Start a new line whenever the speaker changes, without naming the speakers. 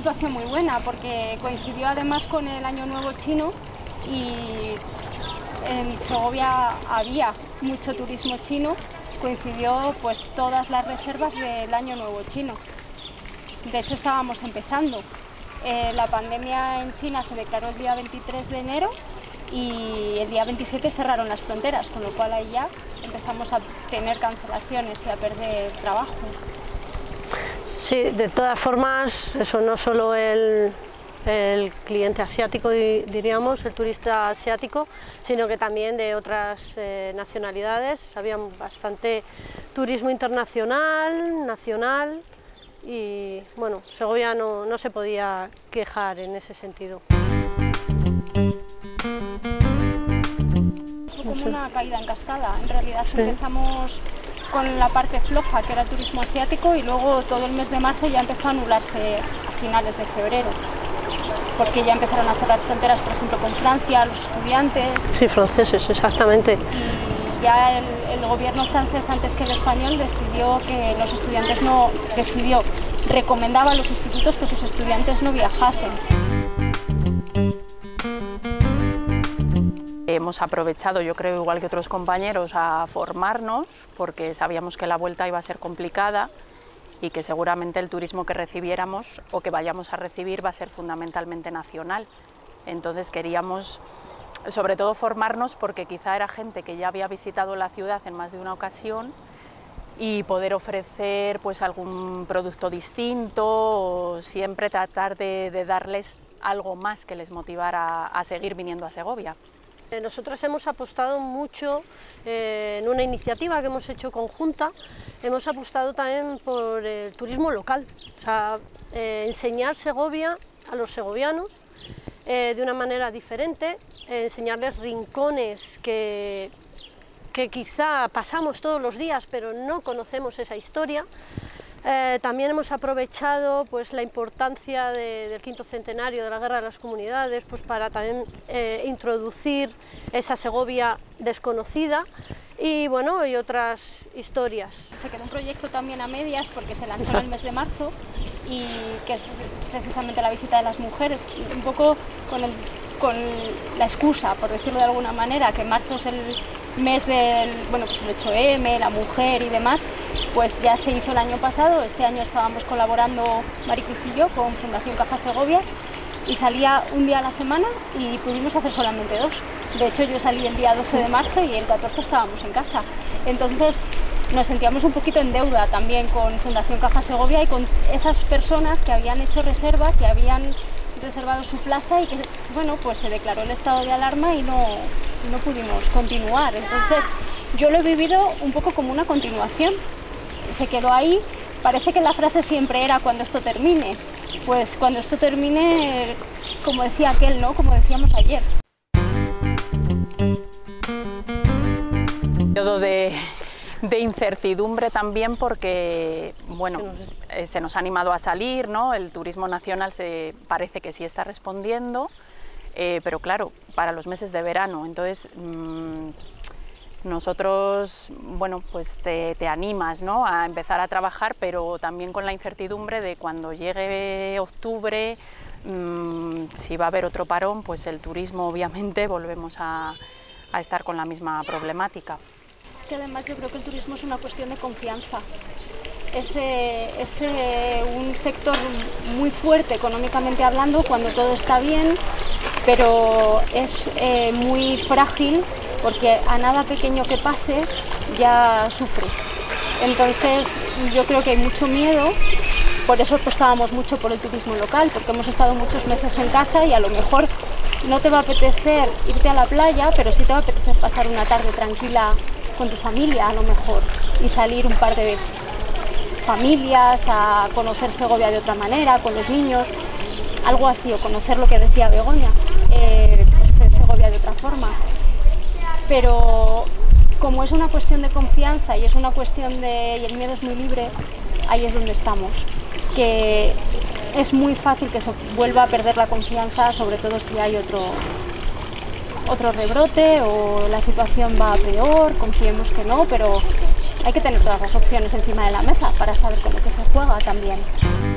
situación muy buena porque coincidió además con el Año Nuevo chino y en Segovia había mucho turismo chino, coincidió pues todas las reservas del Año Nuevo chino. De hecho estábamos empezando. La pandemia en China se declaró el día 23 de enero y el día 27 cerraron las fronteras, con lo cual ahí ya empezamos a tener cancelaciones y a perder trabajo.
Sí, de todas formas, eso no solo el cliente asiático, diríamos, el turista asiático, sino que también de otras nacionalidades. Había bastante turismo internacional, nacional y bueno, Segovia no se podía quejar en ese sentido.
Fue como una caída en cascada, en realidad empezamos con la parte floja que era el turismo asiático y luego todo el mes de marzo ya empezó a anularse a finales de febrero. Porque ya empezaron a cerrar fronteras, por ejemplo, con Francia, los estudiantes.
Sí, franceses, exactamente.
Y ya el gobierno francés, antes que el español, decidió que los estudiantes recomendaba a los institutos que sus estudiantes no viajasen.
Hemos aprovechado, yo creo, igual que otros compañeros, a formarnos, porque sabíamos que la vuelta iba a ser complicada y que seguramente el turismo que recibiéramos o que vayamos a recibir va a ser fundamentalmente nacional. Entonces queríamos, sobre todo, formarnos porque quizá era gente que ya había visitado la ciudad en más de una ocasión y poder ofrecer pues algún producto distinto o siempre tratar de darles algo más que les motivara a seguir viniendo a Segovia.
Nosotros hemos apostado mucho en una iniciativa que hemos hecho conjunta, hemos apostado también por el turismo local, o sea, enseñar Segovia a los segovianos de una manera diferente, enseñarles rincones que quizá pasamos todos los días pero no conocemos esa historia. También hemos aprovechado pues, la importancia del quinto centenario de la Guerra de las Comunidades pues, para también introducir esa Segovia desconocida y, bueno, y otras historias.
Se quedó un proyecto también a medias porque se lanzó en el mes de marzo y que es precisamente la visita de las mujeres, un poco con la excusa, por decirlo de alguna manera, que marzo es el mes del, bueno, pues el 8M, la mujer y demás, pues ya se hizo el año pasado. Este año estábamos colaborando Maricruz y yo con Fundación Caja Segovia y salía un día a la semana y pudimos hacer solamente 2. De hecho yo salí el día 12 de marzo y el 14 estábamos en casa. Entonces nos sentíamos un poquito en deuda también con Fundación Caja Segovia y con esas personas que habían hecho reserva, que habían reservado su plaza y que, bueno, pues se declaró el estado de alarma y no pudimos continuar. Entonces yo lo he vivido un poco como una continuación. Se quedó ahí, parece que la frase siempre era cuando esto termine. Pues cuando esto termine, como decía aquel, ¿no? Como decíamos ayer.
Periodo de incertidumbre también porque, bueno, se nos ha animado a salir, ¿no? El turismo nacional parece que sí está respondiendo, pero claro, para los meses de verano, entonces nosotros, bueno, pues te animas, ¿no? A empezar a trabajar, pero también con la incertidumbre de cuando llegue octubre, si va a haber otro parón, pues el turismo obviamente volvemos a estar con la misma problemática.
Es que además yo creo que el turismo es una cuestión de confianza. Es un sector muy fuerte económicamente hablando cuando todo está bien, pero es muy frágil porque a nada pequeño que pase ya sufre. Entonces yo creo que hay mucho miedo, por eso apostábamos mucho por el turismo local, porque hemos estado muchos meses en casa y a lo mejor no te va a apetecer irte a la playa, pero sí te va a apetecer pasar una tarde tranquila con tu familia a lo mejor y salir un par de familias a conocer Segovia de otra manera, con los niños, algo así, o conocer lo que decía Begoña, pues Segovia de otra forma. Pero como es una cuestión de confianza y es una cuestión y el miedo es muy libre, ahí es donde estamos, que es muy fácil que se vuelva a perder la confianza, sobre todo si hay otro rebrote o la situación va a peor, confiemos que no, pero hay que tener todas las opciones encima de la mesa para saber con lo que se juega también.